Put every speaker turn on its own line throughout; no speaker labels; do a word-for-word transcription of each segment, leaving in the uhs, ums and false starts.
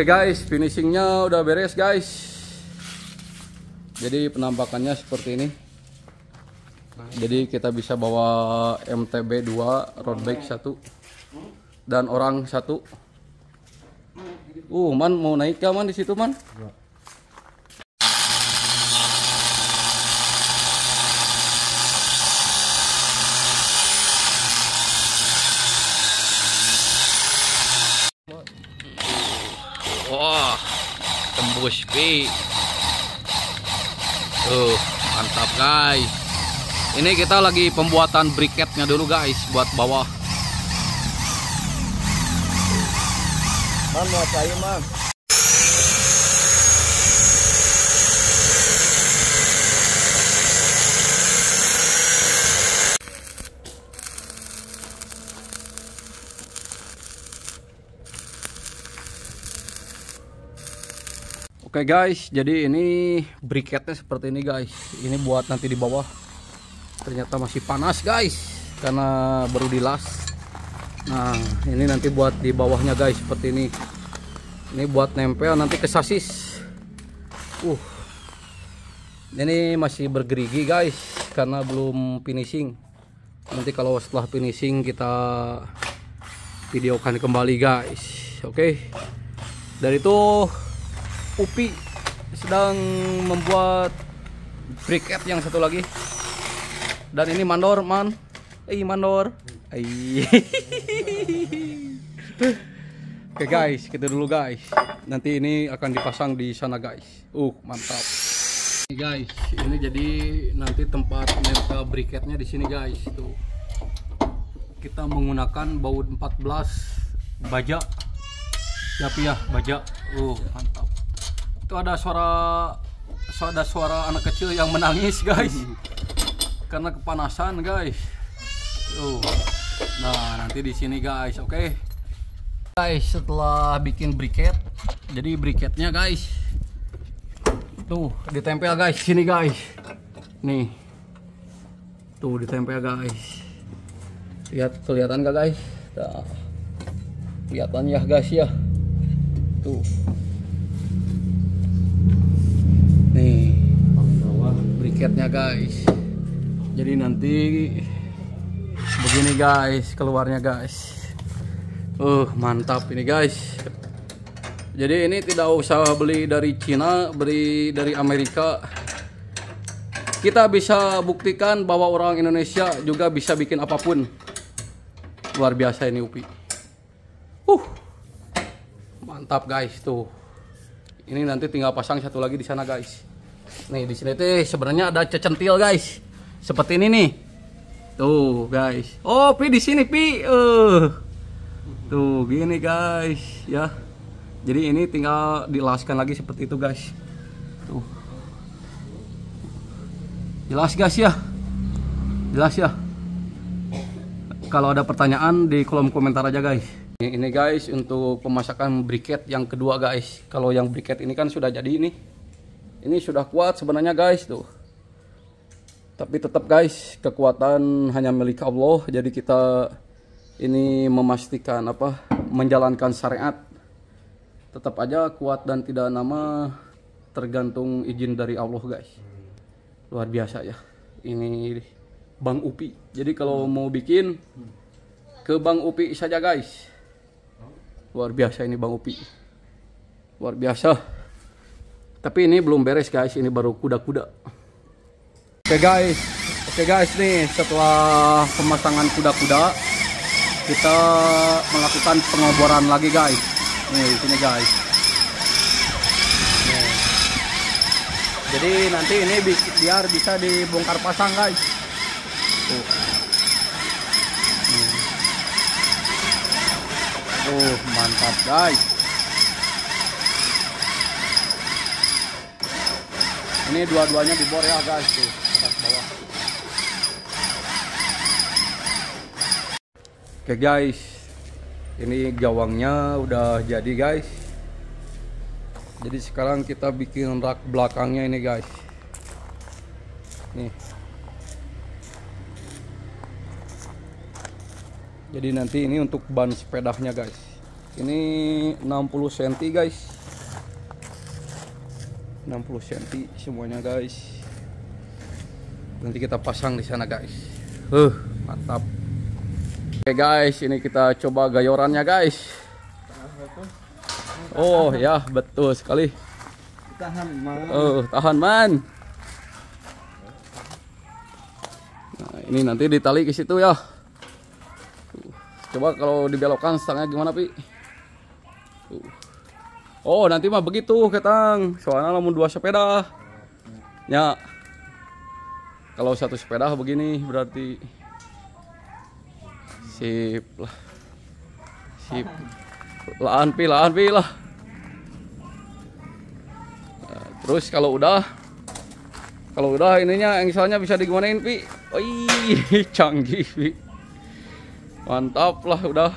Oke guys, finishingnya udah beres guys. Jadi penampakannya seperti ini. Jadi kita bisa bawa M T B dua, road bike satu, dan orang satu. Uh, man mau naik ke man di situ man? Wah, tembus pi. Tuh, mantap guys. Ini kita lagi pembuatan briketnya dulu guys buat bawah.
Man, mau cair man.
Oke guys, jadi ini briketnya seperti ini guys. Ini buat nanti di bawah. Ternyata masih panas guys, karena baru dilas. Nah, ini nanti buat di bawahnya guys, seperti ini. Ini buat nempel nanti ke sasis. Uh, ini masih bergerigi guys, karena belum finishing. Nanti kalau setelah finishing kita videokan kembali guys. Oke. Dari itu Upi sedang membuat briket yang satu lagi. Dan ini mandor man. Eh mandor. Eh. Oke guys, kita dulu guys. Nanti ini akan dipasang di sana guys. Uh, mantap. Ini guys, ini jadi nanti tempat nempel briketnya di sini guys. Tuh. Kita menggunakan baut empat belas baja. Siap ya, baja. Uh, mantap. Itu ada suara ada suara anak kecil yang menangis guys karena kepanasan guys. Tuh. Nah, nanti di sini guys, oke. Okay. Guys, setelah bikin briket, jadi briketnya guys tuh ditempel guys sini guys. Nih. Tuh ditempel guys. Lihat, kelihatan gak guys? Nah. Kelihatan ya guys ya. Tuh. Nih briketnya guys. Jadi nanti begini guys keluarnya guys. Uh mantap ini guys. Jadi ini tidak usah beli dari Cina, beli dari Amerika. Kita bisa buktikan bahwa orang Indonesia juga bisa bikin apapun. Luar biasa ini Upi. Uh mantap guys tuh. Ini nanti tinggal pasang satu lagi di sana guys. Nih di sini tuh sebenarnya ada cecentil guys. Seperti ini nih. Tuh guys. Oh pi di sini pi. Uh. Tuh gini guys ya. Jadi ini tinggal dilaskan lagi seperti itu guys. Tuh. Jelas guys ya. Jelas ya. Kalau ada pertanyaan di kolom komentar aja guys. Ini guys untuk pemasakan briket yang kedua guys. Kalau yang briket ini kan sudah jadi ini. Ini sudah kuat sebenarnya guys tuh. Tapi tetap guys kekuatan hanya milik Allah. Jadi kita ini memastikan apa menjalankan syariat. Tetap aja kuat dan tidak nama tergantung izin dari Allah guys. Luar biasa ya. Ini Bang Upi. Jadi kalau mau bikin ke Bang Upi saja guys. Luar biasa ini Bang Upi. Luar biasa. Tapi ini belum beres guys. Ini baru kuda-kuda. Oke guys. Oke guys nih. Setelah pemasangan kuda-kuda. Kita melakukan pengoboran lagi guys. Nih di sini guys. Nih. Jadi nanti ini biar bisa dibongkar pasang guys. Tuh. Uh, mantap guys. Ini dua-duanya dibor ya guys tuh, atas bawah. Oke guys. Ini gawangnya udah jadi guys. Jadi sekarang kita bikin rak belakangnya ini guys. Nih. Jadi nanti ini untuk ban sepedanya guys. Ini enam puluh sentimeter guys, enam puluh sentimeter semuanya guys. Nanti kita pasang di sana guys. Huh, mantap. Oke guys, ini kita coba gayorannya guys. Oh ya, betul sekali.
Tahan man.
Oh, tahan man. Nah, ini nanti ditali ke situ ya. Coba kalau dibelokkan stangnya gimana Pi? Oh, nanti mah begitu ketang. Soalnya namun dua sepeda. Ya. Kalau satu sepeda begini berarti sip lah. Sip. Laan Pi, laan Pi lah. Nah, terus kalau udah kalau udah ininya engselnya bisa digimanain Pi? Wih, canggih Pi. Mantap lah udah.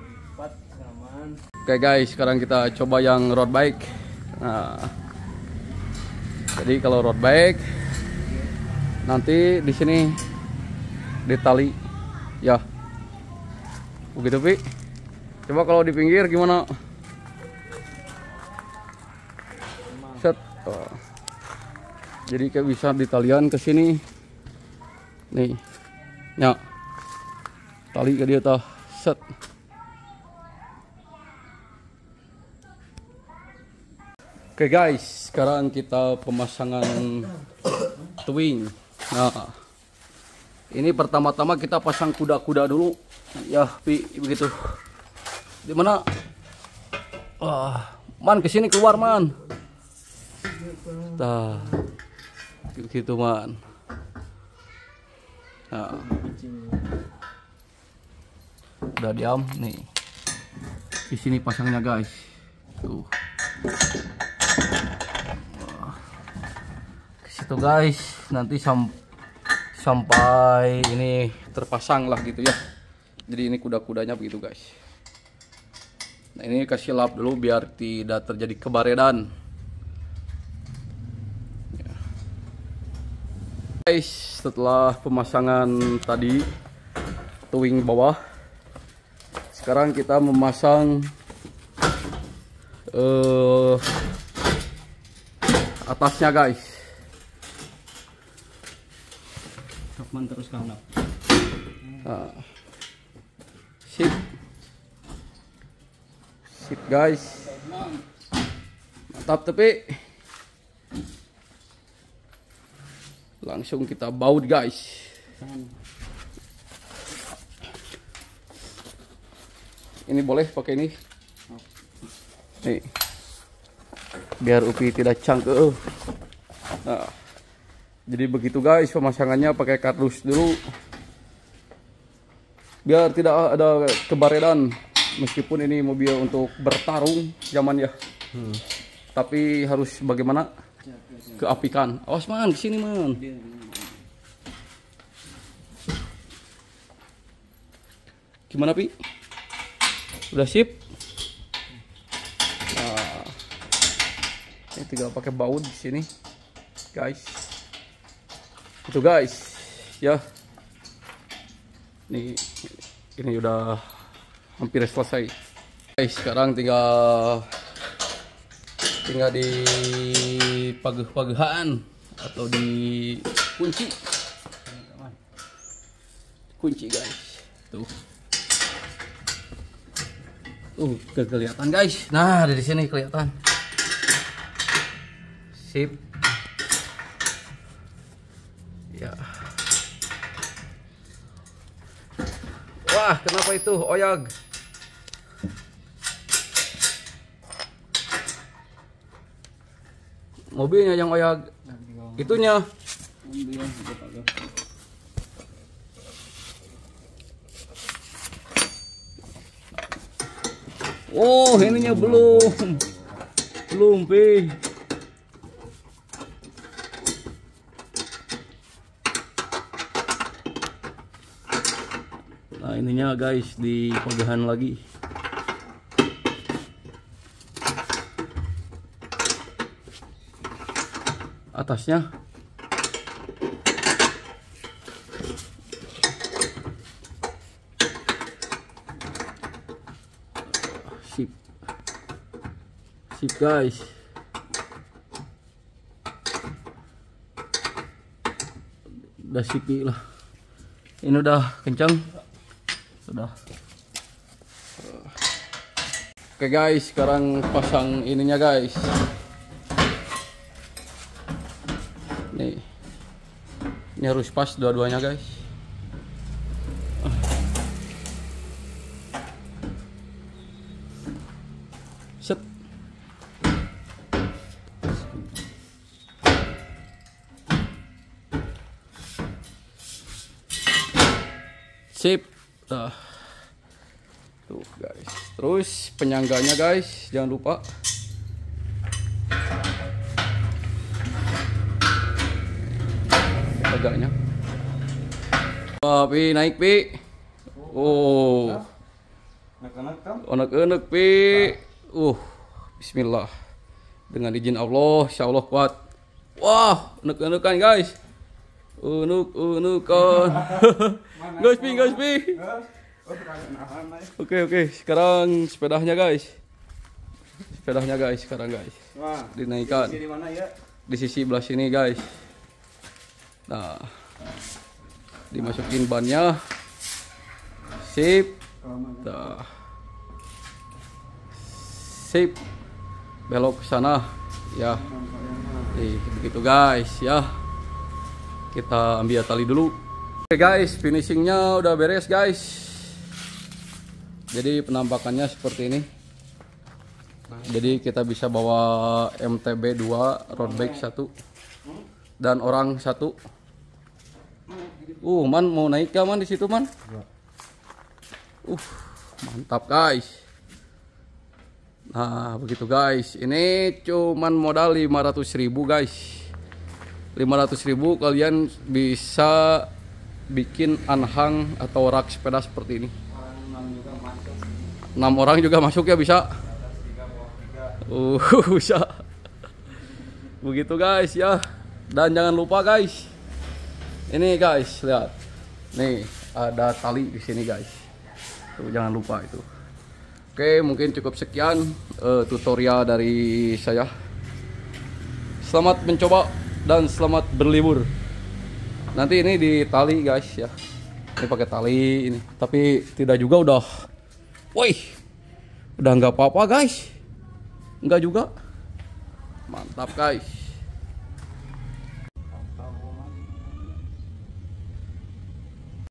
Oke guys, sekarang kita coba yang road bike. Nah, jadi kalau road bike nanti di sini ditali, ya, begitu Pi. Coba kalau di pinggir gimana? Set. Oh. Jadi kayak bisa ditalian ke sini, nih, ya, tali ke dia tuh, set. Oke guys, sekarang kita pemasangan twing. Nah, ini pertama-tama kita pasang kuda-kuda dulu. Ya, Pi, begitu. Di mana? Wah, man kesini keluar man. Nah, gitu man. Nah, udah diam nih. Di sini pasangnya guys. Tuh. Itu guys, nanti sam sampai ini terpasang lah gitu ya. Jadi ini kuda-kudanya begitu guys. Nah, ini kasih lap dulu biar tidak terjadi kebaredan ya. Guys, setelah pemasangan tadi towing bawah, sekarang kita memasang uh, atasnya guys.
Terus kamu.
Nah, sip, sip guys, mantap tapi langsung kita baut guys. Ini boleh pakai ini, nih, biar Upi tidak cangkeh. Nah, jadi begitu guys pemasangannya, pakai kardus dulu biar tidak ada kebaredan. Meskipun ini mobil untuk bertarung zaman ya, hmm. tapi harus bagaimana keapikan. Awas man, kesini man. Gimana Pi? Udah sip? Nah, ini tinggal pakai baut di sini guys. Itu guys ya, ini ini udah hampir selesai guys. Sekarang tinggal tinggal di pageh-pagehan atau di kunci kunci guys. Tuh tuh kelihatan guys. Nah, dari sini kelihatan. Sip ya. Wah, kenapa itu oyag? Mobilnya yang oyag, itunya. Oh, ininya belum, belum Pi. Nah, ininya guys di pagehan lagi. Atasnya sip. guys. Udah sipi lah. Ini udah kencang. Sudah. Oke guys, sekarang pasang ininya guys. Nih. Ini harus pas dua-duanya guys. Set. Sip. Nah. Tuh guys. Terus penyangganya guys, jangan lupa. Agaknya. Wah, Pi naik Pi. Oh. Onak-onak Pi. Uh, bismillah. Dengan izin Allah, insyaallah kuat. Wah, unek-unekan guys. Unuk-unukan. Guys Pi, guys Pi. Oke oke, sekarang sepedanya guys. Sepedanya guys sekarang guys. Dinaikkan. Di sisi belah sini guys. Nah, dimasukin bannya. Sip. Nah. Sip. Belok ke sana ya. Nih, begitu guys ya. Kita ambil tali dulu. Oke guys, finishingnya udah beres guys. Jadi penampakannya seperti ini. Jadi kita bisa bawa M T B dua, road bike satu, dan orang satu. Uh, man mau naik ya man di situ man? Uh, mantap guys. Nah begitu guys. Ini cuman modal lima ratus ribu guys. lima ratus ribu kalian bisa bikin anhang atau rak sepeda seperti ini. enam orang juga masuk ya bisa. Uh, bisa. Begitu guys ya. Dan jangan lupa guys. Ini guys, lihat. Nih, ada tali di sini guys. Tuh jangan lupa itu. Oke, mungkin cukup sekian uh, tutorial dari saya. Selamat mencoba dan selamat berlibur. Nanti ini di tali guys ya. Ini pakai tali ini. Tapi tidak juga udah. Woi, udah nggak apa-apa guys, nggak juga, mantap guys.